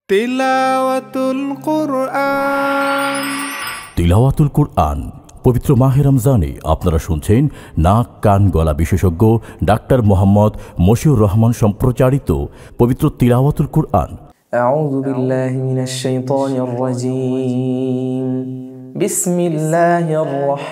তিলাওয়াতুল কুরআন। তিলাওয়াতুল কুরআন পবিত্র মাহে রমজানে আপনারা শুনছেন নাক কান গলা বিশেষজ্ঞ ডাক্তার মোহাম্মদ মশিউর রহমান সম্প্রচারিত পবিত্র তিলাওয়াতুল কুরআন। আউযু বিল্লাহি মিনাশ শাইতানির রাজীম। বিসমিল্লাহির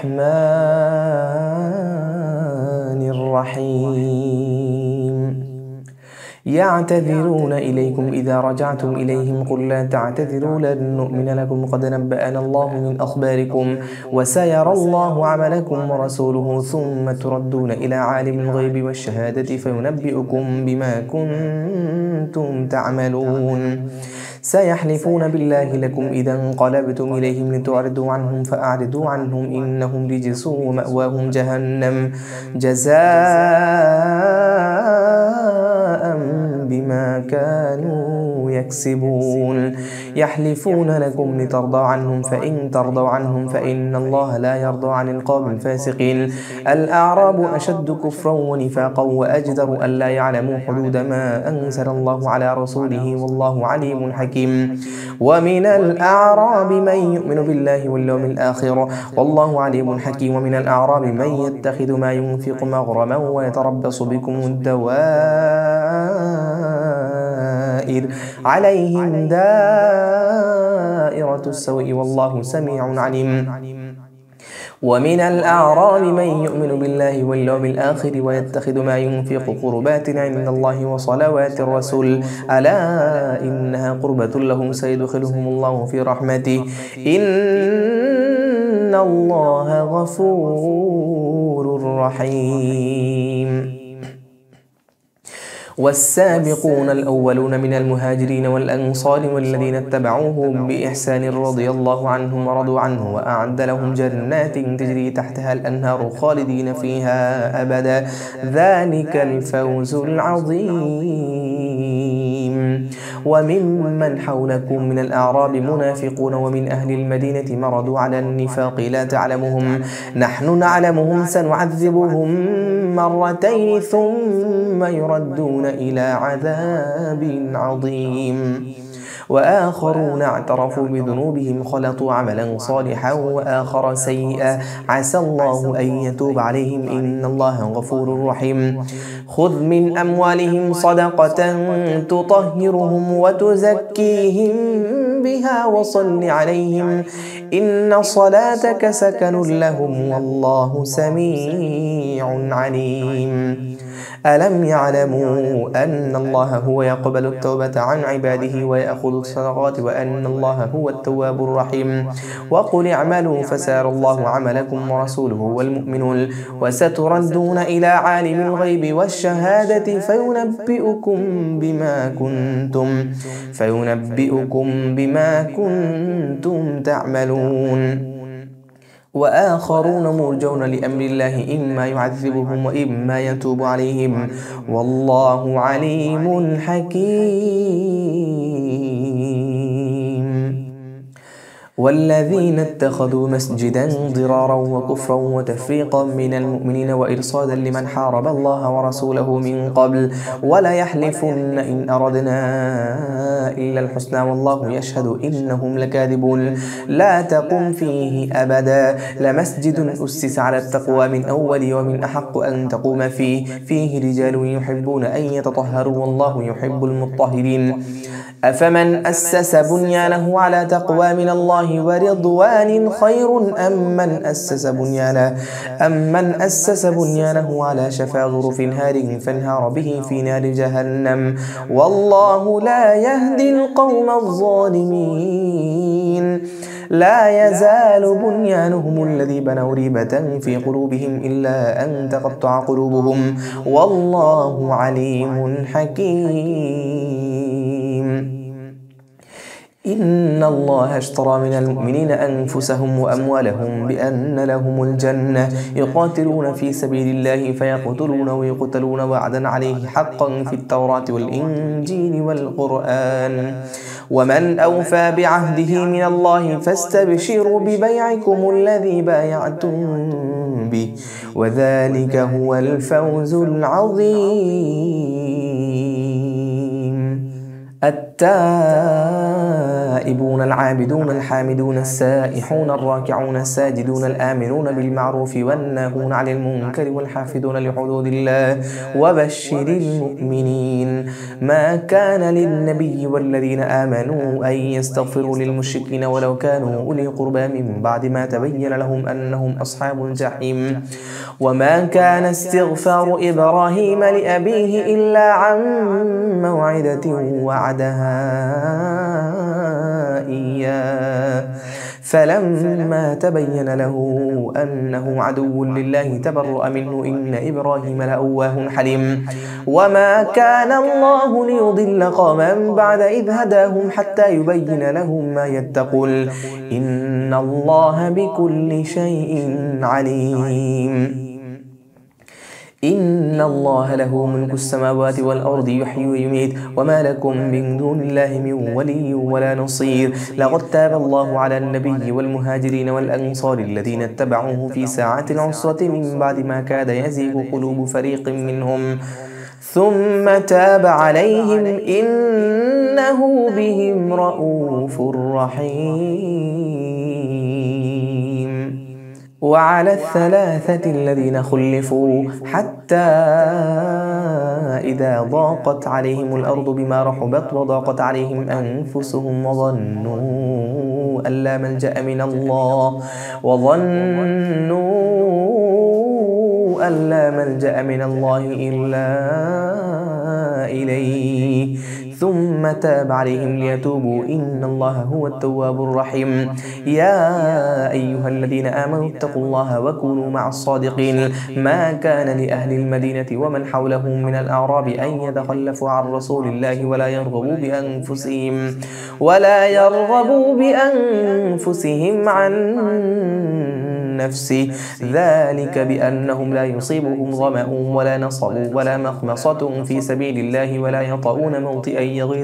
রহমানির রহিম। يعتذرون إليكم إذا رجعتم إليهم قل لا تعتذروا لن نؤمن لكم قد نبأنا الله من أخباركم وسيرى الله عملكم ورسوله ثم تردون إلى عالم الغيب والشهادة فينبئكم بما كنتم تعملون سيحلفون بالله لكم إذا انقلبتم إليهم لتعرضوا عنهم فأعرضوا عنهم إنهم رجس ومأواهم جهنم جزاء بما كانوا يكسبون يحلفون لكم لترضوا عنهم فإن ترضوا عنهم فإن الله لا يرضى عن القوم الفاسقين الأعراب أشد كفرا ونفاقا وأجدر أن لا يعلموا حدود ما أنزل الله على رسوله والله عليم حكيم ومن الأعراب من يؤمن بالله واليوم الآخر والله عليم حكيم ومن الأعراب من يتخذ ما ينفق مغرما ويتربص بكم الدوائر عليهم دائرة السوء والله سميع عليم ومن الأعراب من يؤمن بالله واليوم الآخر ويتخذ ما ينفق قربات عند الله وصلوات الرسول ألا إنها قربة لهم سيدخلهم الله في رحمته إن الله غفور رحيم والسابقون الأولون من المهاجرين والأنصار والذين اتبعوهم بإحسان رضي الله عنهم ورضوا عنه وأعد لهم جنات تجري تحتها الأنهار خالدين فيها أبدا ذلك الفوز العظيم وممن حولكم من الأعراب منافقون ومن أهل المدينة مرضوا على النفاق لا تعلمهم نحن نعلمهم سنعذبهم مرتين ثم يردون إلى عذاب عظيم وآخرون اعترفوا بذنوبهم خلطوا عملا صالحا وآخر سيئا عسى الله أن يتوب عليهم إن الله غفور رحيم خذ من أموالهم صدقة تطهرهم وتزكيهم بها وصل عليهم إن صلاتك سكن لهم والله سميع عليم ألم يعلموا أن الله هو يقبل التوبة عن عباده ويأخذ الصدقات وأن الله هو التواب الرحيم وقل اعملوا فسيرى الله عملكم ورسوله والمؤمنون وستردون إلى عالم الغيب والشهادة فينبئكم بما كنتم تعملون وآخرون مرجون لأمر الله إما يعذبهم وإما يتوب عليهم والله عليم حكيم والذين اتخذوا مسجدا ضرارا وكفرا وتفريقا من المؤمنين وإرصادا لمن حارب الله ورسوله من قبل ولا يحلفن إن أردنا إلا الحسنى والله يشهد إنهم لكاذبون لا تقم فيه أبدا لمسجد أسس على التقوى من أول يوم أحق أن تقوم فيه رجال يحبون أن يتطهروا والله يحب المطهرين أفمن أسس بنيانه على تقوى من الله ورضوان خير أم من أسس بنيانه على شفا ظرف هار فانهار به في نار جهنم والله لا يهدي القوم الظالمين لا يزال بنيانهم الذي بنوا ريبة في قلوبهم إلا أن تقطع قلوبهم والله عليم حكيم إن الله اشترى من المؤمنين أنفسهم وأموالهم بأن لهم الجنة يقاتلون في سبيل الله فيقتلون ويقتلون وعدا عليه حقا في التوراة والإنجيل والقرآن ومن أوفى بعهده من الله فاستبشروا ببيعكم الذي بايعتم به وذلك هو الفوز العظيم التائب التائبون العابدون الحامدون السائحون الراكعون الساجدون الآمرون بالمعروف والناهون عن المنكر والحافظون لحدود الله وبشر المؤمنين. ما كان للنبي والذين آمنوا أن يستغفروا للمشركين ولو كانوا أولي قربى من بعد ما تبين لهم أنهم أصحاب الجحيم. وما كان استغفار إبراهيم لأبيه إلا عن موعدة وعدها إياه فلما تبين له أنه عدو لله تبرأ منه إن إبراهيم لأواه حليم. وما كان الله ليضل قوما بعد إذ هداهم حتى يبين لهم ما يتقون إن الله بكل شيء عليم. إن الله له ملك السماوات والأرض يحيي ويميت وما لكم من دون الله من ولي ولا نصير. لقد تاب الله على النبي والمهاجرين والأنصار الذين اتبعوه في ساعة العسرة من بعد ما كاد يزيغ قلوب فريق منهم ثم تاب عليهم إنه بهم رؤوف رحيم. وعلى الثلاثة الذين خلفوا حتى إذا ضاقت عليهم الأرض بما رحبت وضاقت عليهم أنفسهم وظنوا أن لا ملجأ من الله إلا إليه ثم تاب عليهم ليتوبوا إن الله هو التواب الرحيم. يا أيها الذين آمنوا اتقوا الله وكونوا مع الصادقين. ما كان لأهل المدينة ومن حولهم من الأعراب أن يتخلفوا عن رسول الله ولا يرغبوا بأنفسهم عن نفسه ذلك بأنهم لا يصيبهم ظمأ ولا نصب ولا مخمصة في سبيل الله ولا يطؤون موطئا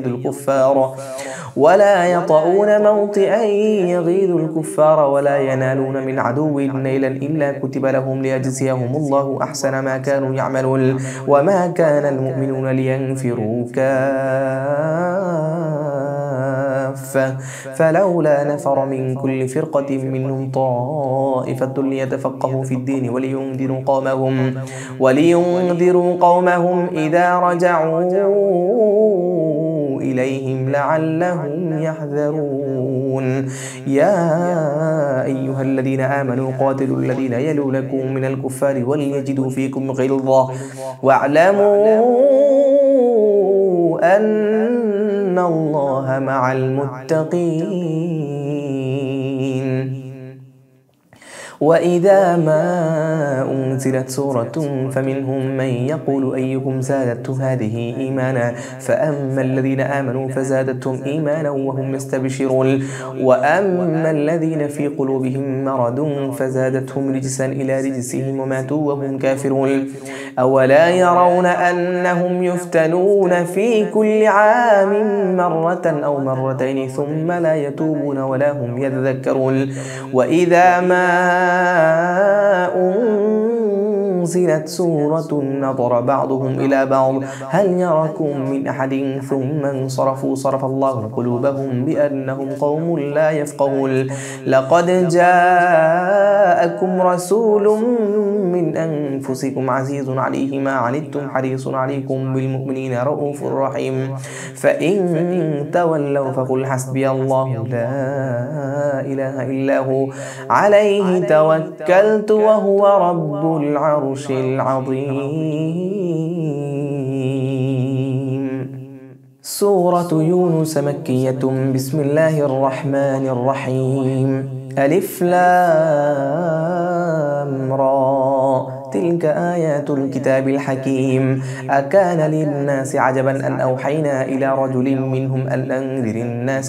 يغيظ الكفار ولا ينالون من عدو نيلا إلا كتب لهم ليجزيهم الله أحسن ما كانوا يعملون. وما كان المؤمنون لينفروا كافة فلولا نفر من كل فرقة منهم طائفة ليتفقهوا في الدين ولينذروا قومهم إذا رجعوا إليهم لعلهم يحذرون. يا أيها الذين آمنوا قاتلوا الذين يلونكم من الكفار وليجدوا فيكم غلظة واعلموا أن الله مع المتقين. وإذا ما أنزلت سورة فمنهم من يقول أيكم زادته هذه إيمانا فأما الذين آمنوا فزادتهم إيمانا وهم يستبشرون وأما الذين في قلوبهم مرض فزادتهم رجسا إلى رجسهم وماتوا وهم كافرون. أولا يرون أنهم يفتنون في كل عام مرة أو مرتين ثم لا يتوبون ولا هم يذكرون. وإذا ما أنزلت سورة نظر بعضهم إلى بعض هل يراكم من أحد ثم انصرفوا صرف الله قلوبهم بأنهم قوم لا يفقهون. لقد جاءكم رسول من أنفسكم عزيز عليه ما عنتم حريص عليكم بالمؤمنين رؤوف رحيم. فإن تولوا فقل حسبي الله لا إله إلا هو عليه توكلت وهو رب العرش العظيم. سورة يونس مكية. بسم الله الرحمن الرحيم. ألف لام را تلك آيات الكتاب الحكيم. أكان للناس عجبا أن أوحينا إلى رجل منهم أن أنذر الناس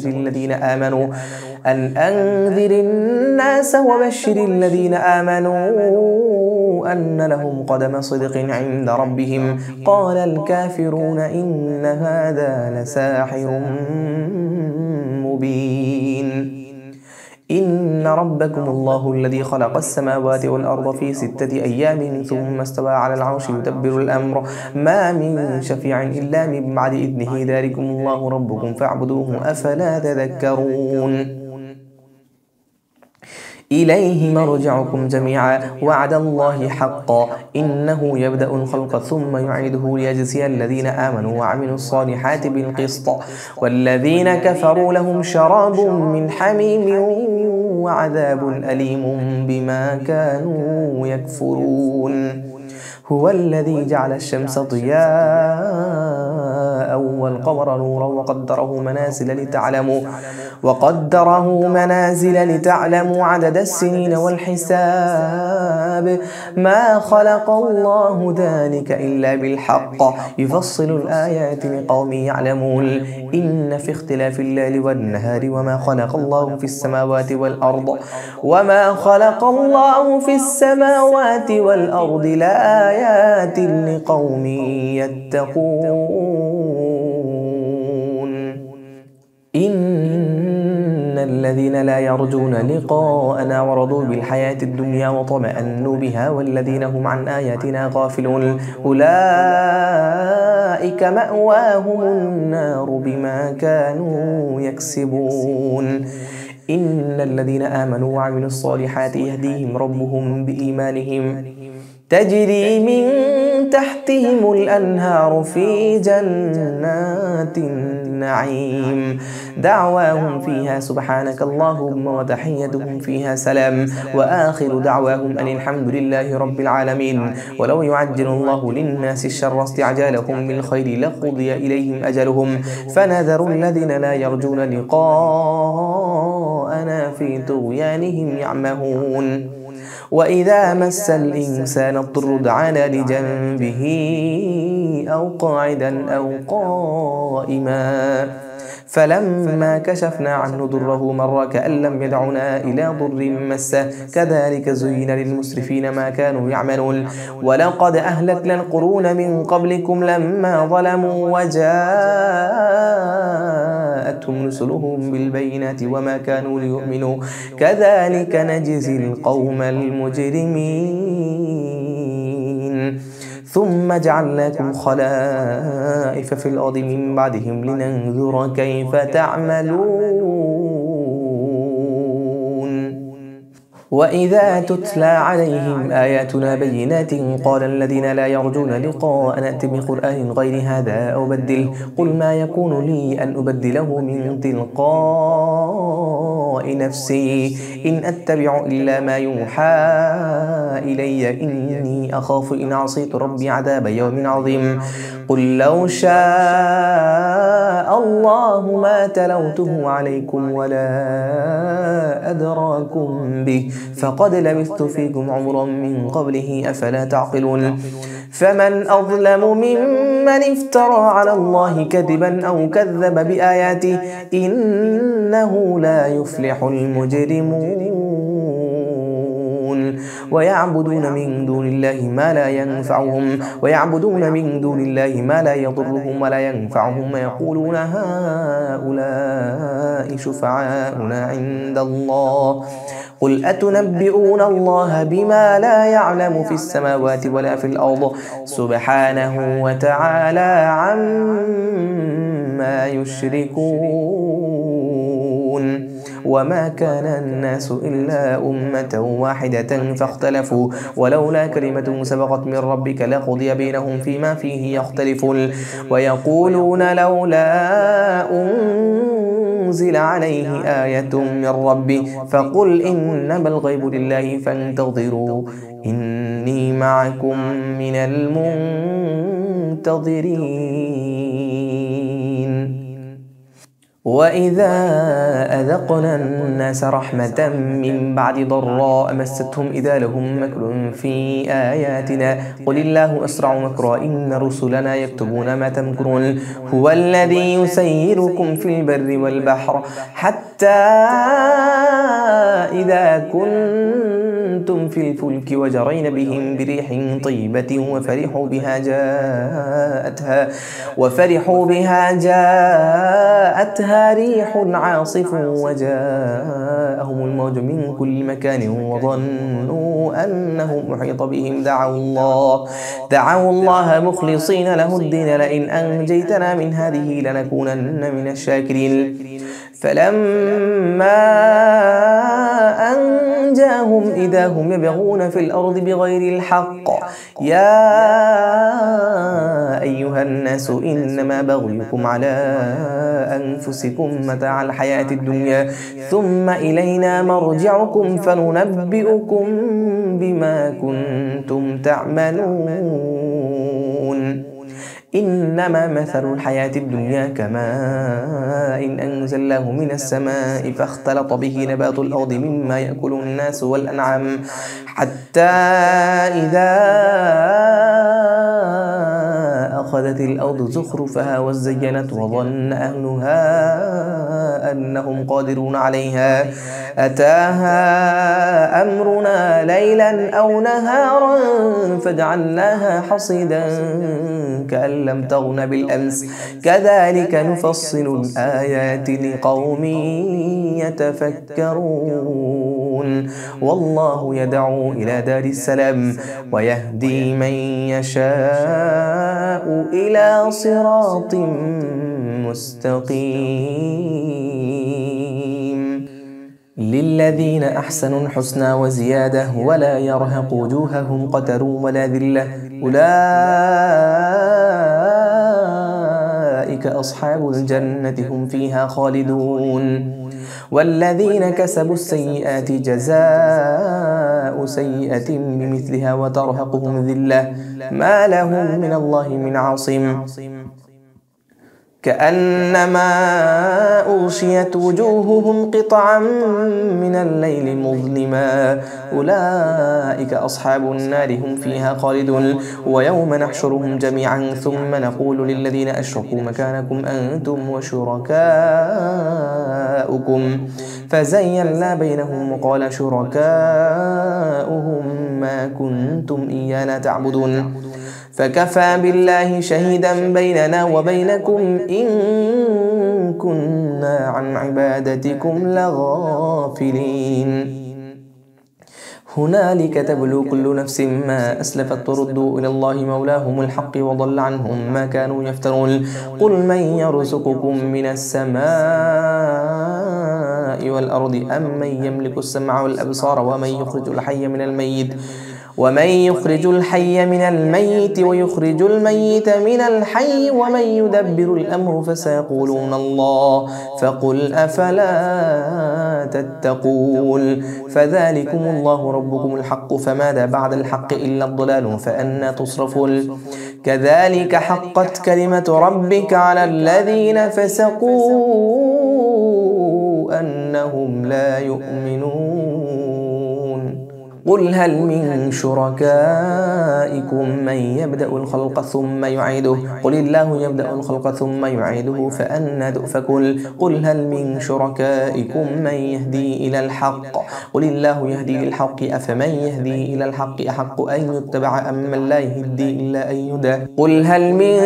وبشر الذين آمنوا أن لهم قدم صدق عند ربهم. قال الكافرون إن هذا لساحر مبين. إن ربكم الله الذي خلق السماوات والأرض في 6 أيام ثم استوى على العرش يدبر الأمر ما من شفيع إلا من بعد إذنه ذلكم الله ربكم فاعبدوه أفلا تذكرون إليه مرجعكم جميعا وعد الله حقا إنه يبدأ الخلق ثم يعيده ليجزي الذين آمنوا وعملوا الصالحات بالقسط والذين كفروا لهم شراب من حميم وعذاب أليم بما كانوا يكفرون هو الذي جعل الشمس ضياء والقمر نورا وقدره منازل لتعلموا عدد السنين والحساب ما خلق الله ذلك إلا بالحق يفصل الآيات لقوم يعلمون إن في اختلاف الليل والنهار وما خلق الله في السماوات والأرض لآيات لقوم يتقون إن الذين لا يرجون لقاءنا ورضوا بالحياة الدنيا وطمأنوا بها والذين هم عن آياتنا غافلون أولئك مأواهم النار بما كانوا يكسبون إن الذين آمنوا وعملوا الصالحات يهديهم ربهم بإيمانهم تجري من تحتهم الأنهار في جنات النعيم دعواهم فيها سبحانك اللهم وتحيتهم فيها سلام وآخر دعواهم أن الحمد لله رب العالمين ولو يعجل الله للناس الشر استعجالهم بالخير لقضي إليهم أجلهم فنذر الذين لا يرجون لقاءنا في طغيانهم يعمهون وإذا مس الإنسان الضر دعانا لجنبه أو قاعدا أو قائما فلما كشفنا عنه ضره مر كأن لم يدعنا إلى ضر مسه كذلك زين للمسرفين ما كانوا يعملون ولقد أهلكنا القرون من قبلكم لما ظلموا وجاءتهم رسلهم بالبينات وما كانوا ليؤمنوا كذلك نجزي القوم المجرمين ثم جعلناكم خلائف في الأرض من بعدهم لننظر كيف تعملون وإذا تتلى عليهم آياتنا بينات قال الذين لا يرجون لقاء نأت بقرآن غير هذا أو بدله قل ما يكون لي أن أبدله من تلقاء نفسي إن أتبع إلا ما يوحى إلي إني أخاف إن عصيت ربي عذاب يوم عظيم قل لو شاء الله ما تلوته عليكم ولا أدراكم به فقد لبثت فيكم عمرا من قبله أفلا تعقلون فمن أظلم ممن افترى على الله كذبا أو كذب بآياته إنه لا يفلح المجرمون ويعبدون من دون الله ما لا ينفعهم ويعبدون من دون الله ما لا يضرهم ولا ينفعهم ويقولون هؤلاء شفعاؤنا عند الله قل أتنبئون الله بما لا يعلم في السماوات ولا في الأرض سبحانه وتعالى عما يشركون وما كان الناس إلا أمة واحدة فاختلفوا ولولا كلمة سبقت من ربك لقضي بينهم فيما فيه يختلفون ويقولون لولا أنزل عليه آية من ربي فقل إنما الغيب لله فانتظروا إني معكم من المنتظرين وإذا أذقنا الناس رحمة من بعد ضراء مستهم إذا لهم مكر في آياتنا قل الله أسرع مكرا إن رسلنا يكتبون ما تمكرون هو الذي يسيركم في البر والبحر حتى إذا كنتم في الفلك وجرين بهم بريح طيبة وفرحوا بها جاءتها فأتاها ريح عاصف وجاءهم الموج من كل مكان وظنوا أنهم محيط بهم دعوا الله مخلصين له الدين لئن أنجيتنا من هذه لنكونن من الشاكرين. فلما أنجاهم إذا هم يبغون في الأرض بغير الحق يا أيها الناس إنما بغيكم على أنفسكم متاع الحياة الدنيا ثم إلينا مرجعكم فننبئكم بما كنتم تعملون. إنما مثل الحياة الدنيا كماء إن أنزلناه من السماء فاختلط به نبات الأرض مما يأكل الناس والأنعام حتى إذا أخذت الأرض زخرفها وزينت وظن أهلها أنهم قادرون عليها أتاها أمرنا ليلا أو نهارا فجعلناها حصيدا كأن لم تغن بالأمس كذلك نفصل الآيات لقوم يتفكرون. والله يدعو إلى دار السلام ويهدي من يشاء إلى صراط مستقيم. للذين أحسنوا الحسنى وزيادة ولا يرهق وجوههم قتر ولا ذلة أولئك أصحاب الجنة هم فيها خالدون. والذين كسبوا السيئات جزاء سيئة بمثلها وترهقهم ذلة ما لهم من الله من عاصم كأنما أغشيت وجوههم قطعا من الليل مظلما أولئك أصحاب النار هم فيها خالدون. ويوم نحشرهم جميعا ثم نقول للذين أشركوا مكانكم أنتم وشركاؤكم فزيّلنا بينهم وقال شركاؤهم ما كنتم إيانا تعبدون فكفى بالله شهيدا بيننا وبينكم إن كنا عن عبادتكم لغافلين. هنالك تبلو كل نفس ما أسلفت وردوا إلى الله مولاهم الحق وضل عنهم ما كانوا يفترون. قل من يرزقكم من السماء والأرض أم من يملك السمع والأبصار ومن يخرج الحي من الميت ويخرج الميت من الحي ومن يدبر الأمر فسيقولون الله فقل أفلا تتقون. فذلكم الله ربكم الحق فماذا بعد الحق إلا الضلال فأنى تصرفون. كذلك حقت كلمة ربك على الذين فسقوا أنهم لا يؤمنون. قل هل من شركائكم من يبدأ الخلق ثم يعيده قل الله يبدأ الخلق ثم يعيده فأنى تؤفكون. قل هل من شركائكم من يهدي إلى الحق قل الله يهدي للحق أفمن يهدي إلى الحق أحق أن يتبع أم من لا يهدي إلا أن يهدى. قل هل من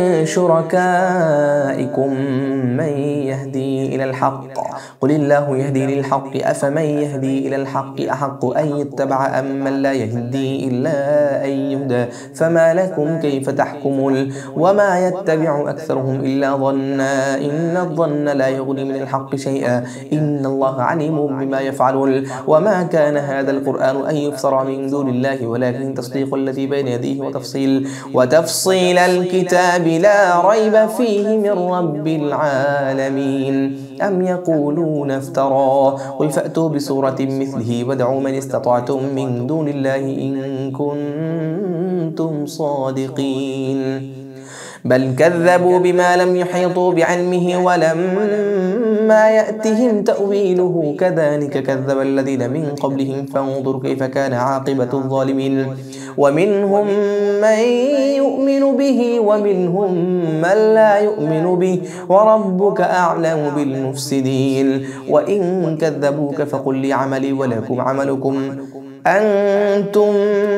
شركائكم من يهدي إلى الحق قل الله يهدي للحق أفمن يهدي إلى الحق أحق أن يتبع أم من لا يهدي إلا أن يهدى. فما لكم كيف تحكمون وما يتبع أكثرهم إلا ظنا إن الظن لا يغني من الحق شيئا إن الله عليم بما يفعلون. وما كان هذا القرآن أن يفترى من دون الله ولكن تصديق الذي بين يديه وتفصيل الكتاب لا ريب فيه من رب العالمين. أم يقولون افترى قل فأتوا بسورة مثله وادعوا من استطعتم من دون الله إن كنتم صادقين. بل كذبوا بما لم يحيطوا بعلمه ولما يأتهم تأويله كذلك كذب الذين من قبلهم فانظر كيف كان عاقبة الظالمين. ومنهم من يؤمن به ومنهم من لا يؤمن به وربك أعلم بالمفسدين. وإن كذبوك فقل لي عملي ولكم عملكم أنتم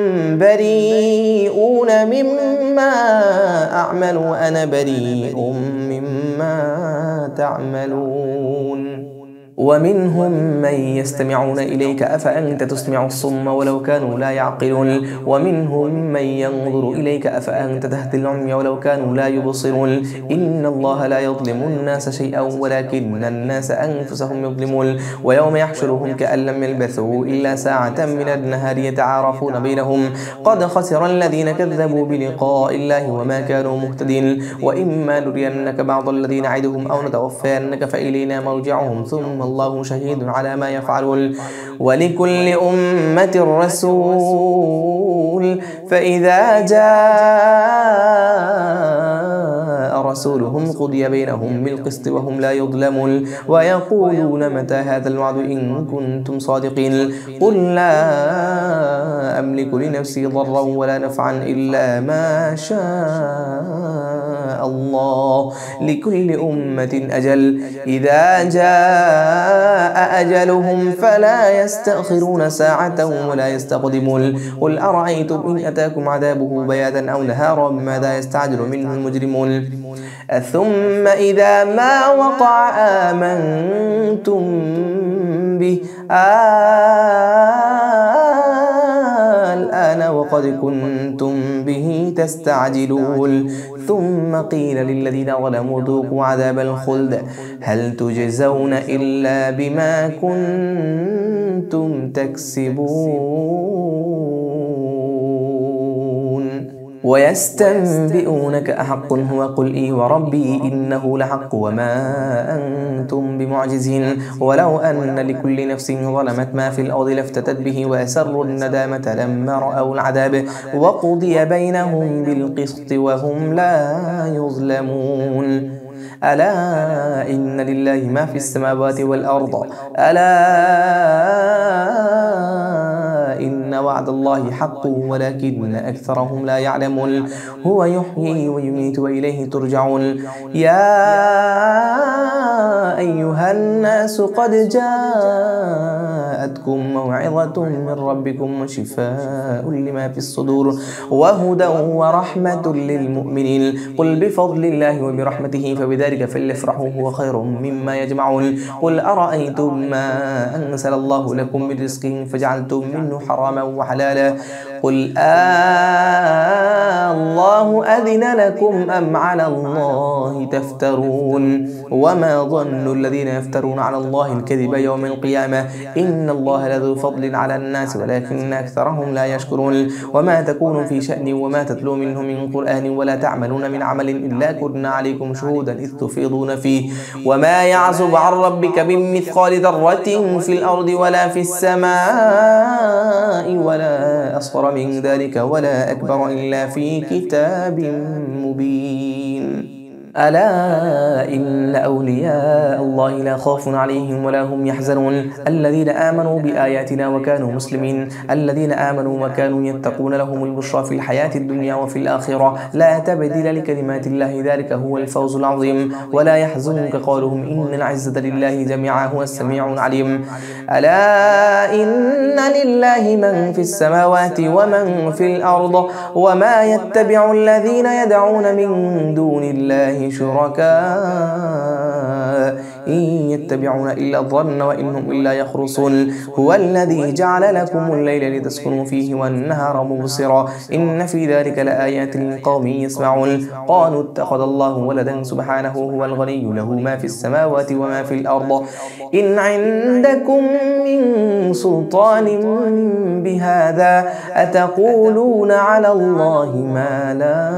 بريئون مما أعمل وأنا بريء مما تعملون. ومنهم من يستمعون إليك أفأنت تسمع الصم ولو كانوا لا يعقلون ومنهم من ينظر إليك أفأنت تهدي العمي ولو كانوا لا يبصرون. إن الله لا يظلم الناس شيئا ولكن الناس أنفسهم يظلمون. ويوم يحشرهم كأن لم يلبثوا إلا ساعة من النهار يتعارفون بينهم قد خسر الذين كذبوا بلقاء الله وما كانوا مهتدين. وإما نرينك بعض الذين نعدهم أو نتوفينك فإلينا مرجعهم ثم الله شهيد على ما يفعلون. ولكل أمة رسول فإذا جاء رسولهم قضي بينهم بالقسط وهم لا يظلمون. ويقولون متى هذا الوعد إن كنتم صادقين. قل لا أملك لنفسي ضرا ولا نفعا إلا ما شاء الله لكل أمة أجل إذا جاء أجلهم فلا يستأخرون ساعة ولا يستقدمون. قل أرأيتم إن أتاكم عذابه بياتا أو نهارا ماذا يستعجل منه المجرمون. ثم إذا ما وقع آمنتم به الآن وقد كنتم به تستعجلون. ثم قيل للذين ظلموا ذوقوا عذاب الخلد هل تجزون إلا بما كنتم تكسبون. ويستنبئونك أحق هو قل إي وربي إنه لحق وما أنتم بمعجزين. ولو أن لكل نفس ظلمت ما في الأرض لافتتت به وأسروا الندامة لما رأوا العذاب وقضي بينهم بالقسط وهم لا يظلمون. ألا إن لله ما في السماوات والأرض ألا إن وعد الله حق ولكن أكثرهم لا يعلمون. هو يحيي ويميت وإليه ترجعون. يا أيها الناس قد جاءتكم موعظة من ربكم وشفاء لما في الصدور وهدى ورحمة للمؤمنين. قل بفضل الله وبرحمته فبذلك فليفرحوا هو خير مما يجمعون. قل أرأيتم ما أنزل الله لكم من رزق فجعلتم منه حراما وحلالا قل الله أذن لكم أم على الله تفترون. وما ظن الذين يفترون على الله الكذب يوم القيامة إن الله لذو فضل على الناس ولكن أكثرهم لا يشكرون. وما تكون في شأن وما تتلو منه من قرآن ولا تعملون من عمل إلا كنا عليكم شهودا إذ تفيضون فيه وما يعزب عن ربك من مثقال ذرة في الأرض ولا في السماء ولا أصغر من ذلك ولا أكبر إلا في كتاب مبين. ألا إن أولياء الله لا خوف عليهم ولا هم يحزنون الذين آمنوا بآياتنا وكانوا مسلمين الذين آمنوا وكانوا يتقون لهم البشرى في الحياة الدنيا وفي الآخرة لا تبديل لكلمات الله ذلك هو الفوز العظيم. ولا يحزنك قولهم إن العزة لله جميعا هو السميع العليم. ألا إن لله من في السماوات ومن في الأرض وما يتبع الذين يدعون من دون الله شركاء إن يتبعون إلا الظن وإنهم إلا يخرصون. هو الذي جعل لكم الليل لتسكنوا فيه والنهار مبصرا إن في ذلك لآيات لقوم يسمعون. قالوا اتخذ الله ولدا سبحانه هو الغني له ما في السماوات وما في الأرض إن عندكم من سلطان بهذا أتقولون على الله ما لا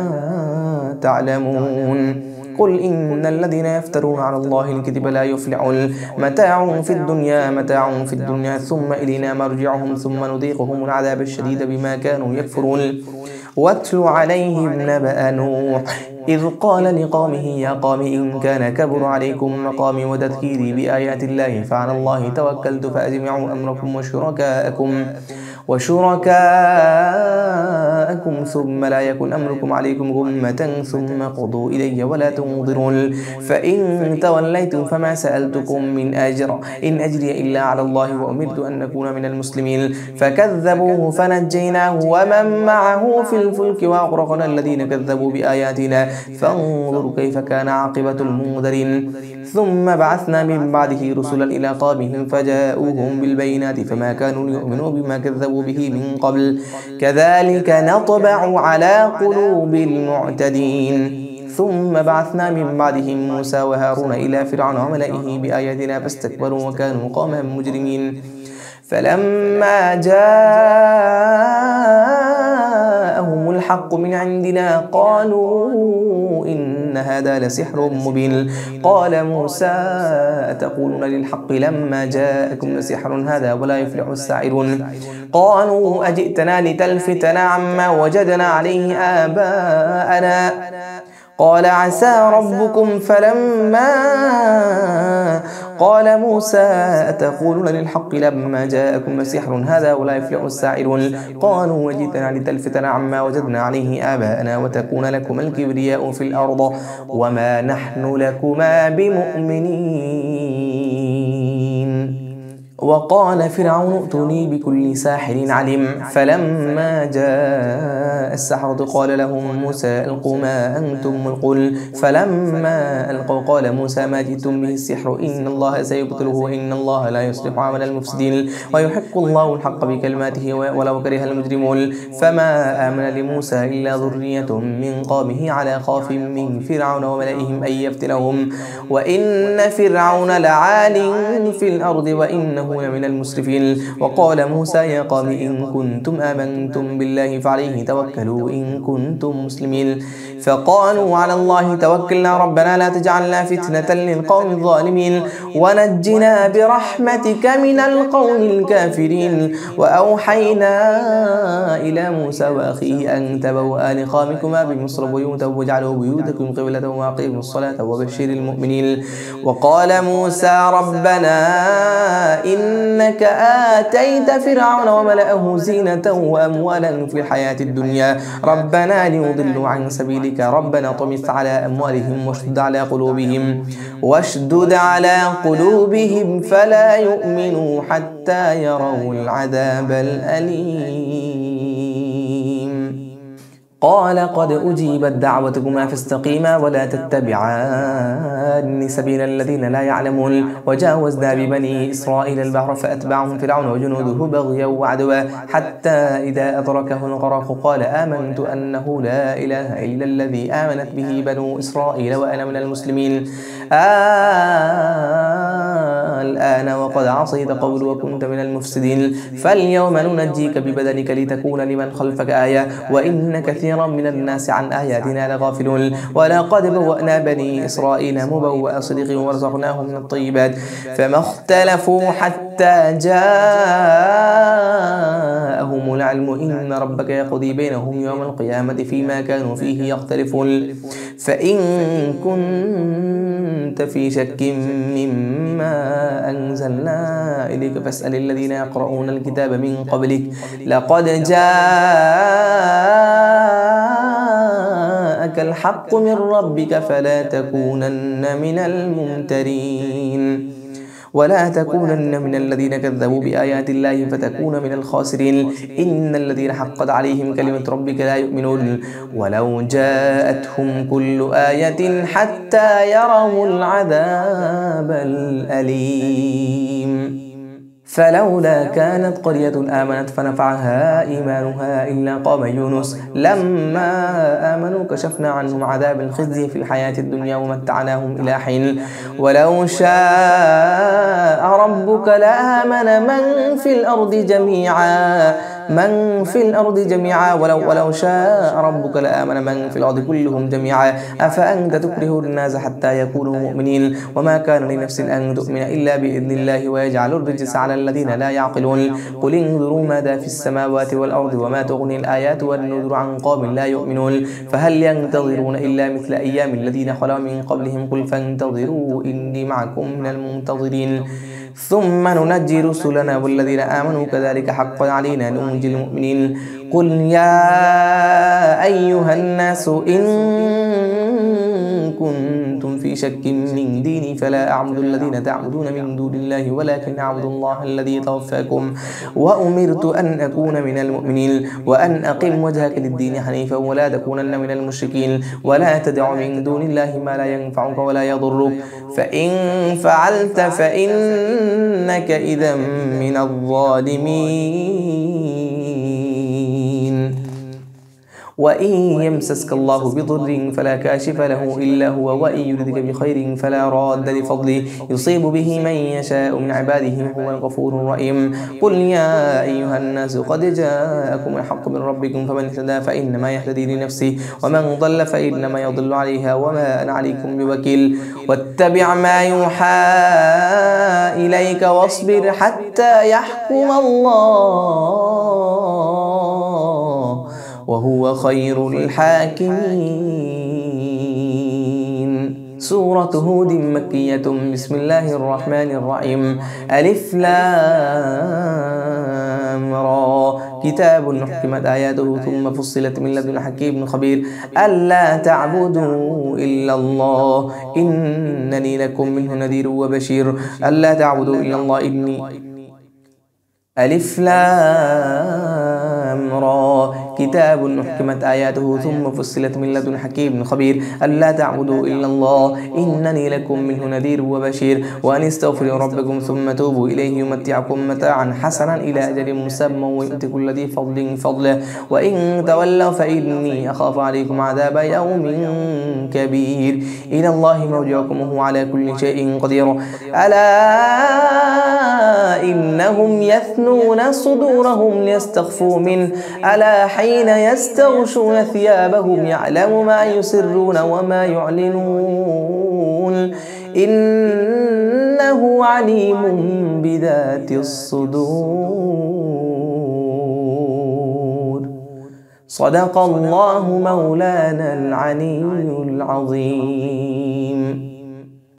تعلمون. قل إن الذين يفترون على الله الكذب لا يفلحون. متاع في الدنيا ثم إلينا مرجعهم ثم نذيقهم العذاب الشديد بما كانوا يكفرون. واتل عليهم نبأ نوح إذ قال لقومه يا قوم إن كان كبر عليكم مقامي وتذكيري بآيات الله فعلى الله توكلت فأجمعوا أمركم وشركاءكم وشركاءكم ثم لا يكن أمركم عليكم غمة ثم قضوا إلي ولا تنظرون فإن توليتم فما سألتكم من أجر إن أجري إلا على الله وأمرت أن أكون من المسلمين فكذبوه فنجيناه ومن معه في الفلك وأغرقنا الذين كذبوا بآياتنا فانظروا كيف كان عاقبة المنذرين ثم بعثنا من بعده رسلا إلى قومهم فجاءوهم بالبينات فما كانوا ليؤمنوا بما كذبوا به من قبل كذلك نطبع على قلوب المعتدين ثم بعثنا من بعدهم موسى وهارون إلى فرعون وملئه بآياتنا فاستكبروا وكانوا قوما مجرمين فلما جاءهم الحق من عندنا قالوا إن هذا لسحر مبين قال موسى أتقولون للحق لما جاءكم لسحر هذا ولا يفلح الساحرون قالوا أجئتنا لتلفتنا عما وجدنا عليه آباءنا قال عسى ربكم فلما قال موسى أتقولون للحق لما جاءكم سحر هذا ولا يفلح الساحرون قالوا وجئتنا لتلفتنا عما وجدنا عليه آباءنا وتكون لكما الكبرياء في الأرض وما نحن لكما بمؤمنين وقال فرعون ائتوني بكل ساحر عليم فلما جاء السحرة قال لهم موسى ألقوا ما أنتم ملقون فلما ألقوا قال موسى ما جئتم به السحر إن الله سيبطله وإن الله لا يصلح عمل المفسدين ويحق الله الحق بكلماته ولو كره المجرمون فما آمن لموسى إلا ذرية من قومه على خوف من فرعون وملئهم أن يفتنهم وإن فرعون لعال في الأرض وإنه من المسرفين وقال موسى يا قوم إن كنتم آمنتم بالله فعليه توكلوا إن كنتم مسلمين فقالوا على الله توكلنا ربنا لا تجعلنا فتنة للقوم الظالمين ونجنا برحمتك من القوم الكافرين وأوحينا إلى موسى وأخيه أن تبوأ لقومكما بمصر بيوتا واجعلوا بيوتكم قبلة وأقيموا الصلاة وبشر المؤمنين وقال موسى ربنا إنك آتيت فرعون وملأه زينة وأموالا في الحياة الدنيا ربنا ليضلوا عن سبيلك ربنا طمس على أموالهم واشدد على قلوبهم فلا يؤمنوا حتى يروا العذاب الأليم قال قد أجيبت دعوتكما فاستقيما ولا تتبعان سبيل الذين لا يعلمون وجاوزنا ببني إسرائيل البحر فأتبعهم فرعون وجنوده بغيا وعدوا حتى إذا أدركه الغرق قال آمنت أنه لا إله إلا الذي آمنت به بنو إسرائيل وأنا من المسلمين الآن وقد عصيت قول وكنت من المفسدين فاليوم ننجيك ببدنك لتكون لمن خلفك آية وإن كثيرا من الناس عن آياتنا لغافلون ولقد بوأنا بني إسرائيل مبوأ صدق ورزقناهم من الطيبات فما اختلفوا حتى جاءهم العلم إن ربك يقضي بينهم يوم القيامة فيما كانوا فيه يختلفون فإن كنت في شك مما أنزلنا إليك فاسأل الذين يقرؤون الكتاب من قبلك لقد جاءك الحق من ربك فلا تكونن من الممترين ولا تكونن من الذين كذبوا بآيات الله فتكون من الخاسرين إن الذين حقت عليهم كلمة ربك لا يؤمنون ولو جاءتهم كل آية حتى يروا العذاب الأليم فلولا كانت قرية آمنت فنفعها إيمانها إلا قوم يونس لما آمنوا كشفنا عنهم عذاب الخزي في الحياة الدنيا ومتعناهم إلى حين ولو شاء ربك لآمن من في الأرض جميعا ولو شاء ربك لآمن من في الأرض كلهم جميعا أفأنت تكره الناس حتى يكونوا مؤمنين وما كان لنفس أن تؤمن إلا بإذن الله ويجعل الرجس على الذين لا يعقلون قل انظروا ماذا في السماوات والأرض وما تغني الآيات والنذر عن قوم لا يؤمنون فهل ينتظرون إلا مثل أيام الذين خلوا من قبلهم قل فانتظروا إني معكم من المنتظرين ثم ننجي رسلنا والذين آمنوا كذلك حقا علينا ننجي المؤمنين قل يا أيها الناس إن كنتم في شك من ديني فلا أعبد الذين تعبدون من دون الله ولكن أعبد الله الذي يتوفاكم وأمرت أن أكون من المؤمنين وأن أقم وجهك للدين حنيفا ولا تكونن من المشركين ولا تدع من دون الله ما لا ينفعك ولا يضرك فإن فعلت فإنك إذا من الظالمين وإن يمسسك الله بضر فلا كاشف له إلا هو وإن يردك بخير فلا راد لفضله يصيب به من يشاء من عباده وهو الغفور الرحيم قل يا أيها الناس قد جاءكم الحق من ربكم فمن اهتدى فإنما يهتدي لنفسه ومن ضل فإنما يضل عليها وما أنا عليكم بوكيل واتبع ما يوحى إليك واصبر حتى يحكم الله وهو خير الحاكمين سورة هود مكية بسم الله الرحمن الرحيم ألف لام را كتاب حكمت آياته ثم فصلت من لدن حكيم خبير ألا تعبدوا إلا الله إنني لكم منه نذير وبشير ألا تعبدوا إلا الله إني ألف لام را كتاب حكمت آياته ثم فصلت من لدن حكيم خبير ألا تعبدوا إلا الله إنني لكم منه نذير وبشير وأن استغفروا ربكم ثم توبوا إليه يمتعكم متاعا حسنا إلى أجل مسمى ويؤتي كل ذي فضل فضله وإن تولوا فإني أخاف عليكم عذاب يوم كبير إلى الله مرجعكم وهو على كل شيء قدير ألا إنهم يثنون صدورهم ليستخفوا منه ألا حين يستغشون ثيابهم يعلم ما يسرون وما يعلنون إنه عليم بذات الصدور صدق الله مولانا العلي العظيم.